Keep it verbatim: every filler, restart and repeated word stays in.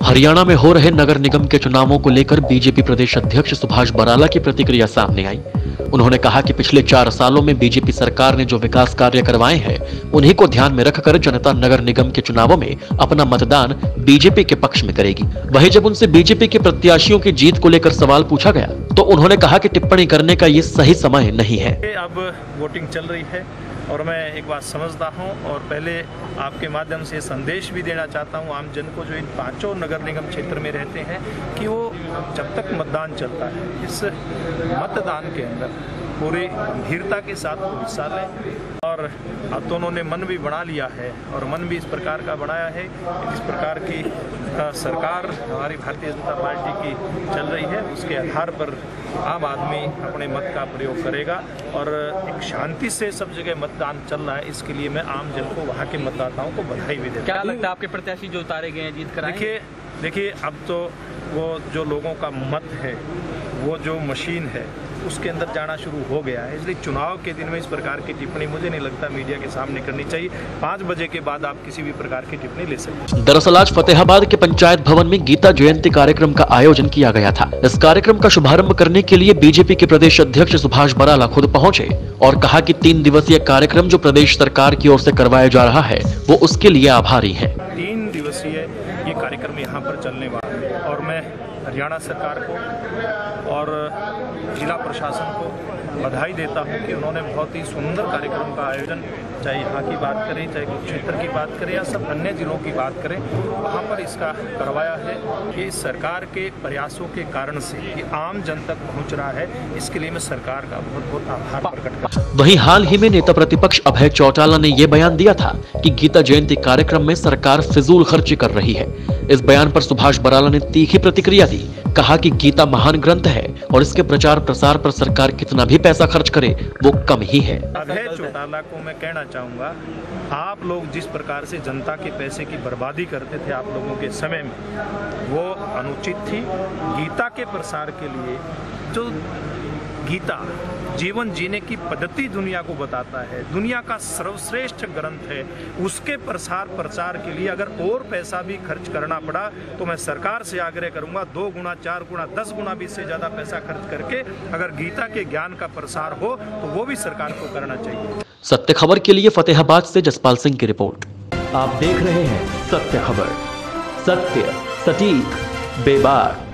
हरियाणा में हो रहे नगर निगम के चुनावों को लेकर बीजेपी प्रदेश अध्यक्ष सुभाष बराला की प्रतिक्रिया सामने आई। उन्होंने कहा कि पिछले चार सालों में बीजेपी सरकार ने जो विकास कार्य करवाए हैं, उन्हीं को ध्यान में रखकर जनता नगर निगम के चुनावों में अपना मतदान बीजेपी के पक्ष में करेगी। वहीं जब उनसे बीजेपी के प्रत्याशियों की जीत को लेकर सवाल पूछा गया तो उन्होंने कहा कि टिप्पणी करने का ये सही समय नहीं है। अब वोटिंग चल रही है और मैं एक बात समझता हूं और पहले आपके माध्यम से संदेश भी देना चाहता हूं आम जन को जो इन पांचों नगर निगम क्षेत्र में रहते हैं कि वो जब तक मतदान चलता है इस मतदान के अंदर पूरी गंभीरता के साथ हिस्सा लें। और अब तो उन्होंने मन भी बना लिया है और मन भी इस प्रकार का बनाया है जिस प्रकार की सरकार हमारी भारतीय जनता पार्टी की चल रही है उसके आधार पर आम आदमी अपने मत का प्रयोग करेगा और एक शांति से सब जगह मतदान चल रहा है। इसके लिए मैं आम जन को वहाँ के मतदाताओं को बधाई भी देता हूँ। क्या लगता है आपके प्रत्याशी जो उतारे गए हैं जीत कर? देखिए देखिए अब तो वो जो लोगों का मत है वो जो मशीन है उसके अंदर जाना शुरू हो गया है, इसलिए चुनाव के दिन में इस प्रकार की टिप्पणी मुझे नहीं लगता मीडिया के सामने करनी चाहिए। पाँच बजे के बाद आप किसी भी प्रकार की टिप्पणी ले सकते हैं। दरअसल आज फतेहाबाद के पंचायत भवन में गीता जयंती कार्यक्रम का आयोजन किया गया था। इस कार्यक्रम का शुभारंभ करने के लिए बीजेपी के प्रदेश अध्यक्ष सुभाष बराला खुद पहुंचे और कहा कि तीन दिवसीय कार्यक्रम जो प्रदेश सरकार की ओर से करवाया जा रहा है वो उसके लिए आभारी है। तीन दिवसीय ये कार्यक्रम यहाँ पर चलने वाला है और मैं हरियाणा सरकार को और जिला प्रशासन को बधाई देता हूँ कि उन्होंने बहुत ही सुंदर कार्यक्रम का आयोजन, चाहे यहाँ की बात करें चाहे क्षेत्र की बात करें या सब अन्य जिलों की बात करें, वहाँ पर इसका करवाया है कि सरकार के प्रयासों के कारण से ये आम जन तक पहुँच रहा है। इसके लिए मैं सरकार का बहुत बहुत आभार प्रकट करता हूँ। वहीं हाल ही में नेता प्रतिपक्ष अभय चौटाला ने ये बयान दिया था कि गीता जयंती कार्यक्रम में सरकार फिजूल खर्ची कर रही है। इस बयान पर सुभाष बराला ने तीखी प्रतिक्रिया दी। कहा कि गीता महान ग्रंथ है और इसके प्रचार प्रसार पर सरकार कितना भी पैसा खर्च करे वो कम ही है। अभय चौटाला को मैं कहना चाहूँगा, आप लोग जिस प्रकार से जनता के पैसे की बर्बादी करते थे आप लोगों के समय में वो अनुचित थी। गीता के प्रसार के लिए जो गीता जीवन जीने की पद्धति दुनिया को बताता है, दुनिया का सर्वश्रेष्ठ ग्रंथ है, उसके प्रसार प्रचार के लिए अगर और पैसा भी खर्च करना पड़ा तो मैं सरकार से आग्रह करूंगा दो गुना चार गुना दस गुना भी इससे ज्यादा पैसा खर्च करके अगर गीता के ज्ञान का प्रसार हो तो वो भी सरकार को करना चाहिए। सत्य खबर के लिए फतेहाबाद से जसपाल सिंह की रिपोर्ट। आप देख रहे हैं सत्य खबर, सत्य सटीक बेबाक।